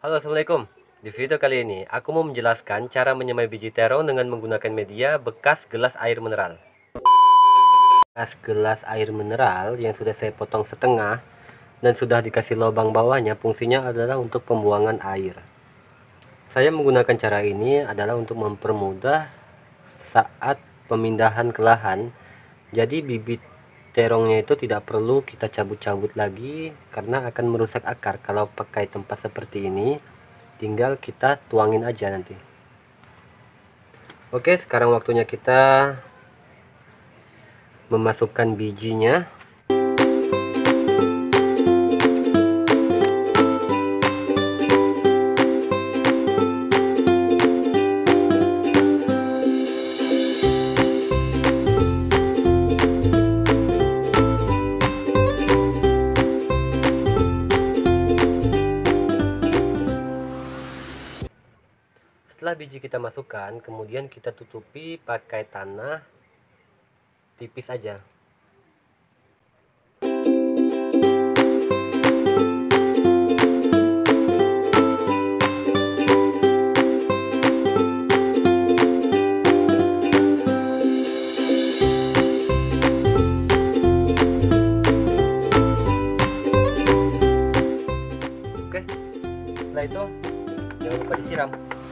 Halo, assalamualaikum. Di video kali ini aku mau menjelaskan cara menyemai biji terong dengan menggunakan media bekas gelas air mineral. Bekas gelas air mineral yang sudah saya potong setengah dan sudah dikasih lubang bawahnya, fungsinya adalah untuk pembuangan air. Saya menggunakan cara ini adalah untuk mempermudah saat pemindahan ke lahan. Jadi bibit terongnya itu tidak perlu kita cabut-cabut lagi karena akan merusak akar. Kalau pakai tempat seperti ini, tinggal kita tuangin aja nanti. Oke, sekarang waktunya kita memasukkan bijinya. Setelah biji kita masukkan, kemudian kita tutupi pakai tanah tipis aja. Oke, setelah itu jangan lupa disiram.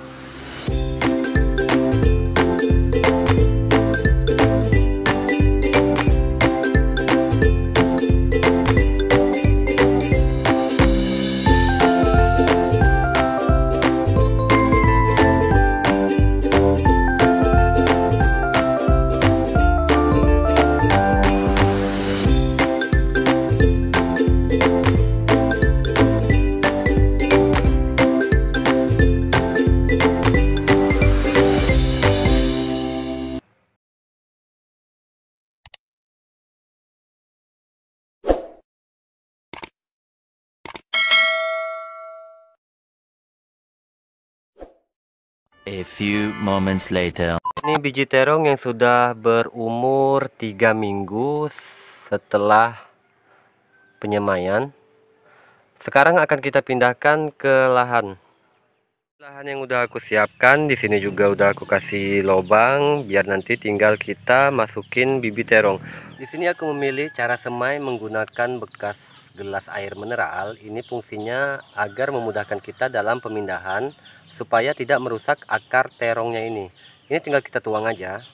A few moments later. Ini biji terong yang sudah berumur 3 minggu setelah penyemaian. Sekarang akan kita pindahkan ke lahan. Lahan yang udah aku siapkan di sini juga udah aku kasih lubang biar nanti tinggal kita masukin bibit terong. Di sini aku memilih cara semai menggunakan bekas gelas air mineral. Ini fungsinya agar memudahkan kita dalam pemindahan supaya tidak merusak akar terongnya ini. Ini tinggal kita tuang aja.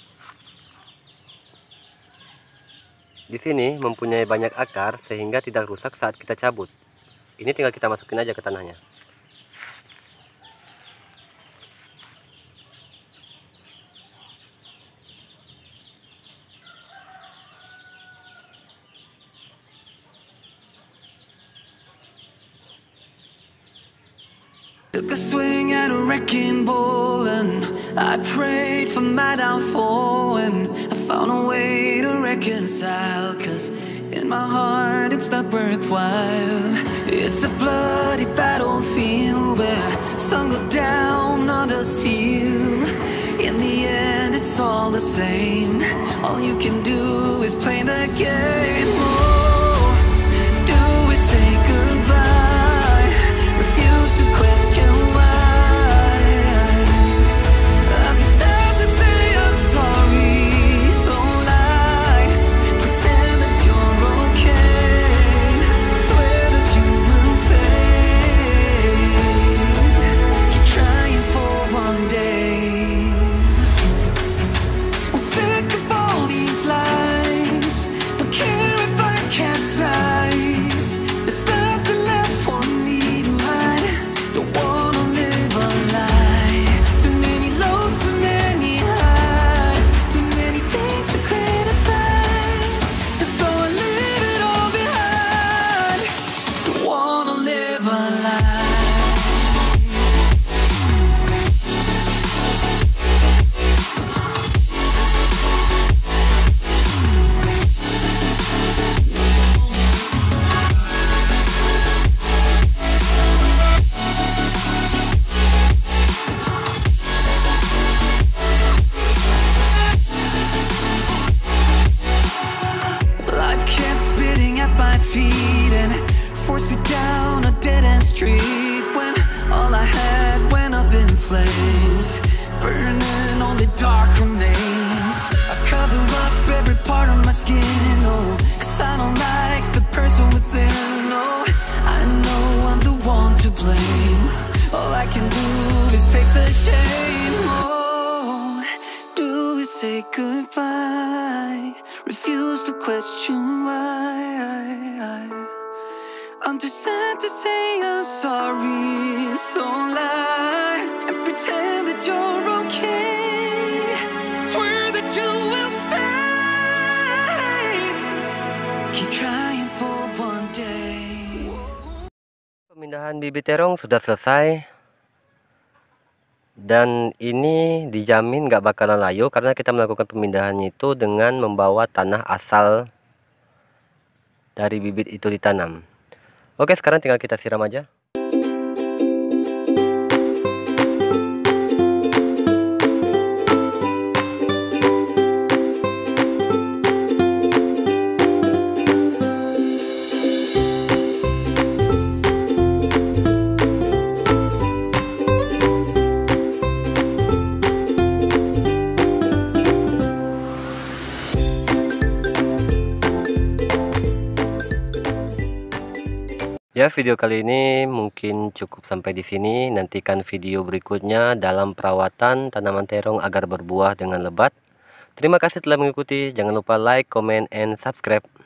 Di sini mempunyai banyak akar sehingga tidak rusak saat kita cabut. Ini tinggal kita masukin aja ke tanahnya. Took a swing at a wrecking ball and I prayed for my downfall, and I found a way to reconcile, 'cause in my heart it's not worthwhile. It's a bloody battlefield where some go down, others heal. In the end it's all the same. All you can do is play the game. Oh, do we say goodbye? Refuse to question why. I deserve to say I'm sorry, so lie. Pretend that you're okay. Swear that you will stay. Keep trying for one day. I'm sick of all these lies. Don't care if I capsize. There's nothing left for me to hide. Don't wanna live a lie. Too many lows, too many highs. Too many things to criticize. And so I leave it all behind. Don't wanna live a lie. Life kept spitting at my feet and forced me down a dead end street. When All I had went up in flames, burning only dark remains. I cover up every part of my skin, oh, 'cause I don't like the person within, oh. I know I'm the one to blame. All I can do is take the shame, oh. Do we say goodbye? Refuse to question why. I'm too sad to say I'm sorry, so lie and pretend that you're okay. Swear that you will stay. Keep trying for one day. Pemindahan bibit terong sudah selesai, dan ini dijamin nggak bakalan layu karena kita melakukan pemindahannya itu dengan membawa tanah asal dari bibit itu ditanam. Oke, sekarang tinggal kita siram aja. Ya, video kali ini mungkin cukup sampai di sini. Nantikan video berikutnya dalam perawatan tanaman terong agar berbuah dengan lebat. Terima kasih telah mengikuti. Jangan lupa like, comment, and subscribe.